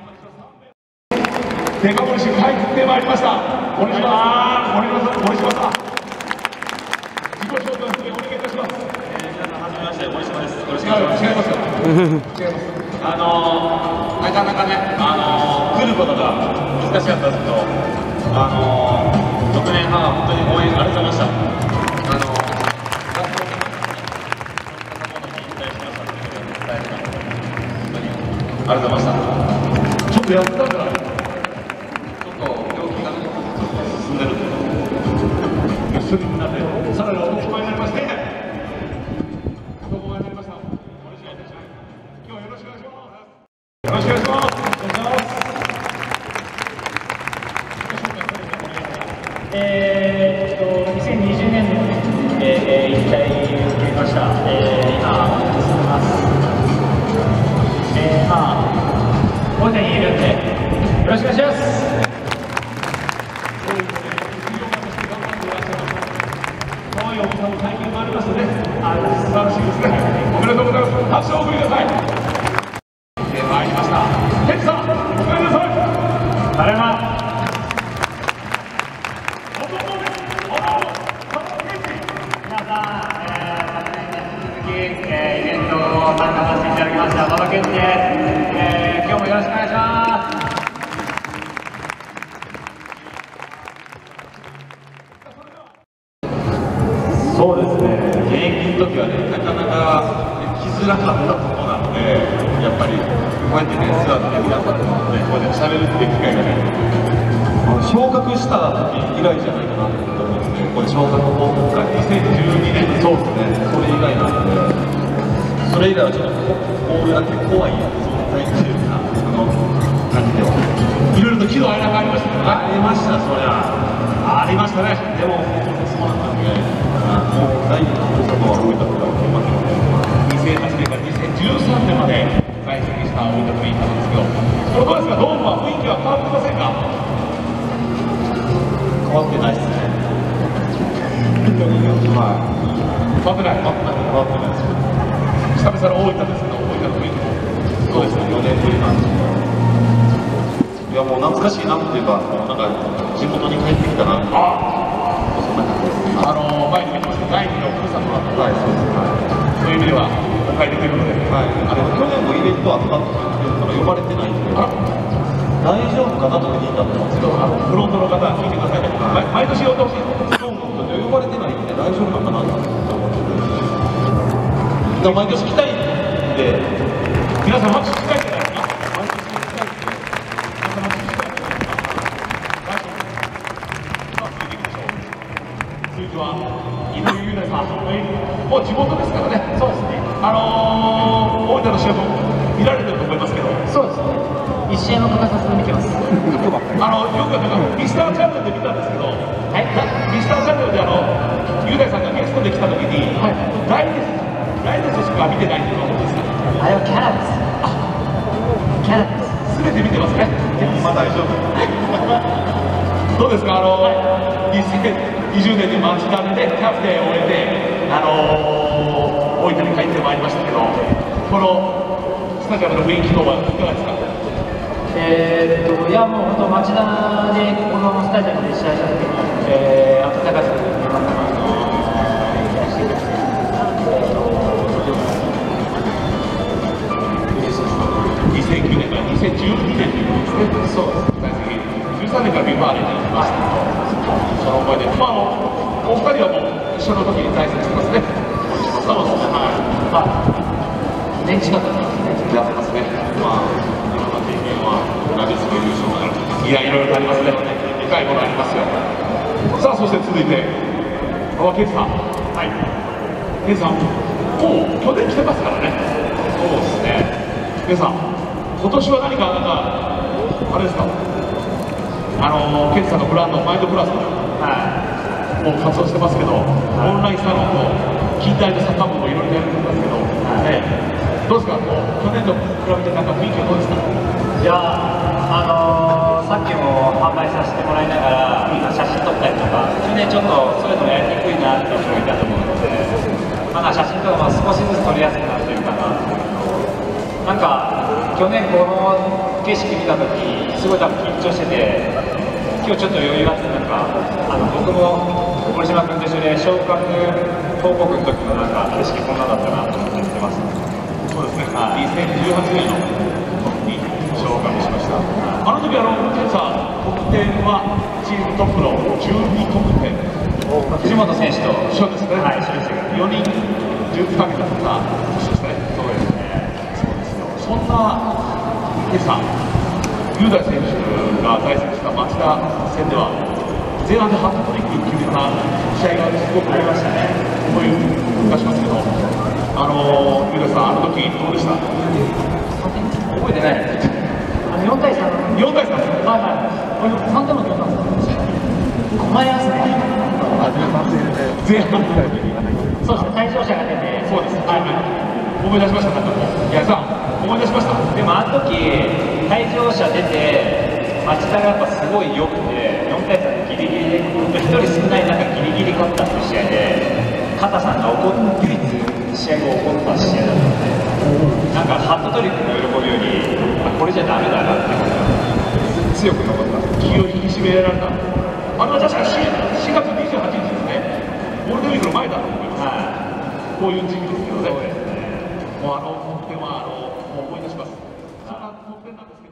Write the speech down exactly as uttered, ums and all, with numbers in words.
デカ盛り入ってまいりました。お願いします。森島さん、森島さん。自己紹介をお願いいたします。 えー、皆さんはじめまして、森島です。よろしくお願いします。 違いますよ。違います。 あのー、なかなかね、あのー、来ることが難しかったですけど、あのー、ろくねんはん本当に応援ありがとうございました。あのー、ラストに引退しましたっていうことを伝えたので、本当にありがとうございました。 ちょっとやったから。 進んでるんで、 すぐになって、さらにお言葉になりまして、お言葉になりました。お願いします。今日はよろしくお願いします。よろしくお願いします。お願いします。 えー、っとにせんにじゅうねんの、えー、引退を決めました。えー、今進みます。えー、まあ大手にいるんでよろしくお願いします。 最近もありますので、あ素晴らしいですね。おめでとうございます。拍手をお送りください。で、参りました。ケンジさん、お帰りなさい。 ただいま。皆さん、えー、昨年に引き続き、えー、イベントを参加させていただきました馬場健二です。えー、今日もよろしくお願いします。 そうですね、現役の時はね、なかなか来づらかったところなので、やっぱりこうやってね、ツアーで皆さんとね、こうやって喋るっていう機会がね、昇格した時以来じゃないかなと思うんですね、これ昇格報告会、にせんじゅうにねん、そうですね、それ以来なので、それ以来はちょっとこうやって怖い存在っていうか、あの感じでは。 いろいろと喜怒哀楽ありましたからね。 ありました、そりゃ。 ありましたね。 でも、そうなんだね。もう大事なことは大分から決まってます。 にせんはちねんからにせんじゅうさんねんまで在籍した大分トリンなんですけど、これどうですか、ドームは雰囲気は変わってませんか？ 変わってないですね。まあ、 変わってない。 変わってないです。 久々の大分ですけど、大分の雰囲気も。 そうですね、よねんぶりなんですけど。いや、もう懐かしいなっていうか、なんか地元に帰ってきたな。 あそんな感じです。 あの前に見てました、第二のふるさとだと、 はい、そうです。はい、 そういう意味では、お帰りということで、 はい、あれ、去年もイベントあったって言ったら呼ばれてないんで、 あ大丈夫かなと聞いたんですけど、 あのフロントの方、聞いてくださいね、 はい毎毎年呼んでほしいそうなんですよ、呼ばれてないんで大丈夫かなと思ってて、毎年来たいんで、 皆さん、拍手したいじゃないですか、毎年来たいんで、皆さん、拍手したいじゃないですか、大丈夫さあ、続いていきましょう。続いては、井上雄大さん、もう地元ですからね、 そうですね。 あのー、大分の試合も見られてると思いますけど、 そうですね。一試合も欠かさず見てます。 あのよくなんかミスターチャンネルで見たんですけど、 はい。 ミスターチャンネルであの雄大さんがゲストで来た時に、 はいライデスライデスしか見てないっていうのはどうですか？ あれはキャラです。キャラです。 すべて見てますね。 まあ大丈夫。 どうですか、あのにせんにじゅうねんに町田でねキャプテンを終えて、あの大分に帰ってまいりましたけど、このスタジアムの雰囲気とはいかがですか？ えー、っといやもう本当町田でこのスタジアムで試合した時に、えー、暖かさで皆様してください。 にせんきゅうねんからにせんじゅうにねんということですね。そうです。在籍じゅうさんねんからビバーレに行きましたけど、その思いで、まああのお二人はもう一緒の時に在籍してますね。そうですね。はい。まあ年近くやってますね。まあいろんな経験はラビスの優勝など、いやいろいろありますね。深いものありますよ。さあそして続いて馬場健さん。はい。健さん、もう去年来てますからね。そうですね。健さん、今年は何かなんかあれですか。あの健さんのブランドマインドプラスはいもう活動してますけど、はい、オンラインサロンと近代のサッカー部もいろいろやるんですけど、はいね、どうですか、こう去年と比べてなんか雰囲気はどうですか？ いやあのー、さっきも販売させてもらいながら、うん、写真撮ったりとか、去年ちょっとそういうのやりにくいなって人もいたと思うので、まあ、写真とかも少しずつ撮りやすくなってるかなっていうのと、なんか去年この景色見たとき、すごい多分緊張してて、今日ちょっと余裕があって、なんか、あの僕も堀島君と一緒で昇格報告の時のなんか景色こんなだったなと思って言ってます。 そうですね、にせんじゅうはちねんの時に昇格しました。あの時あの検査得点はチームトップのじゅうにとくてん。 藤本選手と一緒ですね。 はい、一緒ですよ。 よにんじゅうにかけた年ですね。そうですね。そうですよ。そんな今朝、雄大選手が対戦した町田戦では前半でハットトリック決めた試合がすごくありましたね。思い出しますけど、あの雄大さんあの時どうでした？ 覚えてない。あのよんたいさん。 よんたいさん。 はいはい。さんてんも取ったんですか？困りますね。 前半そうですね、退場者が出て。 そうです。はい。思い出しました。いやさん、思い出しました。 でもあの時退場者出て町田がやっぱすごい良くてよんたいさんでギリギリで本当ひとり少ない中ギリギリ勝ったっていう試合で片さんが怒っ唯一試合後怒った試合だったので、なんかハットトリックの喜びよりこれじゃダメだなって強く残った。 気を引き締められた。あれは確かしがつにじゅうはちにちですね。ゴールデンウィークの前だと思います。はい、こういう時期ですけどね。もうあの得点はあのもう思い出します。そんな得点なんですけど。